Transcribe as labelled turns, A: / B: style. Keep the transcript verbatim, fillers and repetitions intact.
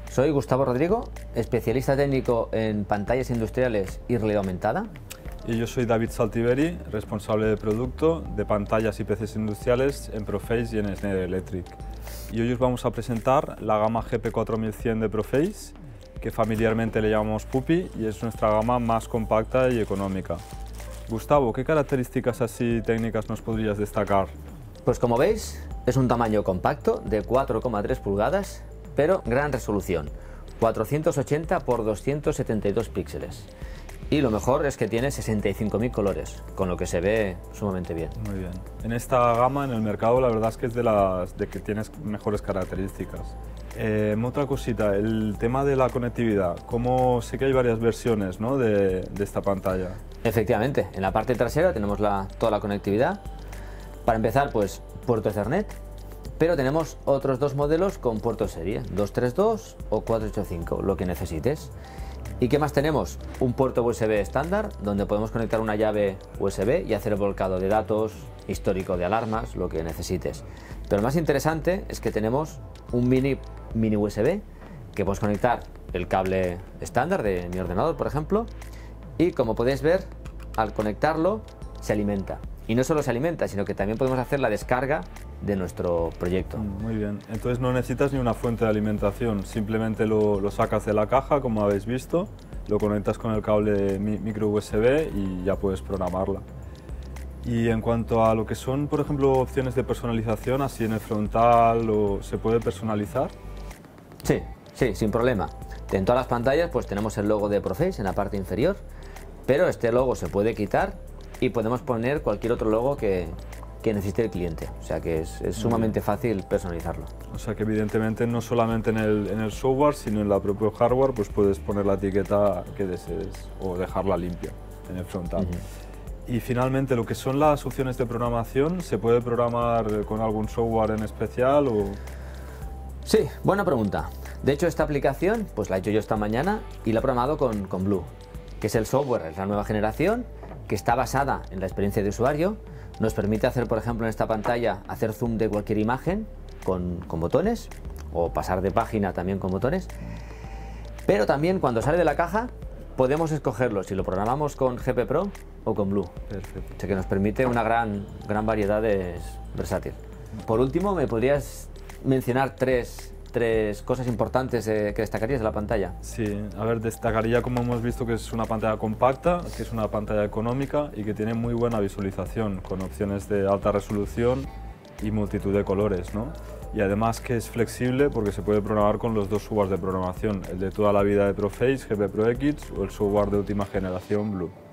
A: Soy Gustavo Rodrigo, especialista técnico en pantallas industriales y realidad aumentada.
B: Y yo soy David Saltiveri, responsable de producto de pantallas y P Cs industriales en Proface y en Schneider Electric. Y hoy os vamos a presentar la gama G P cuatro mil cien de Proface, que familiarmente le llamamos Puppy y es nuestra gama más compacta y económica. Gustavo, ¿qué características así técnicas nos podrías destacar?
A: Pues como veis, es un tamaño compacto de cuatro coma tres pulgadas, pero gran resolución, cuatrocientos ochenta por doscientos setenta y dos píxeles. Y lo mejor es que tiene sesenta y cinco mil colores, con lo que se ve sumamente bien.
B: Muy bien. En esta gama, en el mercado, la verdad es que es de las de que tienes mejores características. Eh, otra cosita, el tema de la conectividad. Como sé que hay varias versiones, ¿no?, de, de esta pantalla.
A: Efectivamente, en la parte trasera tenemos la, toda la conectividad. Para empezar, pues puerto Ethernet, pero tenemos otros dos modelos con puerto serie, doscientos treinta y dos o cuatrocientos ochenta y cinco, lo que necesites. ¿Y qué más tenemos? Un puerto U S B estándar, donde podemos conectar una llave U S B y hacer el volcado de datos, histórico de alarmas, lo que necesites. Pero lo más interesante es que tenemos un mini, mini U S B, que podemos conectar el cable estándar de mi ordenador, por ejemplo, y como podéis ver, al conectarlo se alimenta. Y no solo se alimenta, sino que también podemos hacer la descarga de nuestro proyecto.
B: Muy bien, entonces no necesitas ni una fuente de alimentación, simplemente lo, lo sacas de la caja, como habéis visto, lo conectas con el cable micro U S B y ya puedes programarla. Y en cuanto a lo que son, por ejemplo, opciones de personalización, así en el frontal, o ¿se puede personalizar?
A: Sí, sí, sin problema. En todas las pantallas pues tenemos el logo de Proface en la parte inferior, pero este logo se puede quitar y podemos poner cualquier otro logo que, que necesite el cliente, o sea que es, es sumamente fácil personalizarlo.
B: O sea que evidentemente no solamente en el, en el software, sino en la propio hardware, pues puedes poner la etiqueta que desees o dejarla limpia en el frontal. Uh-huh. Y finalmente, lo que son las opciones de programación, ¿se puede programar con algún software en especial? O...
A: Sí, buena pregunta. De hecho, esta aplicación pues la he hecho yo esta mañana y la he programado con, con Blue, que es el software, es la nueva generación, que está basada en la experiencia de usuario. Nos permite hacer, por ejemplo, en esta pantalla, hacer zoom de cualquier imagen con, con botones, o pasar de página también con botones. Pero también cuando sale de la caja podemos escogerlo si lo programamos con G P Pro o con Blue.
B: Perfecto.
A: O sea que nos permite una gran, gran variedad de versátil. Por último, ¿me podrías mencionar tres, tres cosas importantes eh, que destacarías de la pantalla?
B: Sí, a ver, destacaría, como hemos visto, que es una pantalla compacta, que es una pantalla económica y que tiene muy buena visualización, con opciones de alta resolución y multitud de colores, ¿no? Y además que es flexible porque se puede programar con los dos softwares de programación, el de toda la vida de Proface, G P Pro X, o el software de última generación Blue.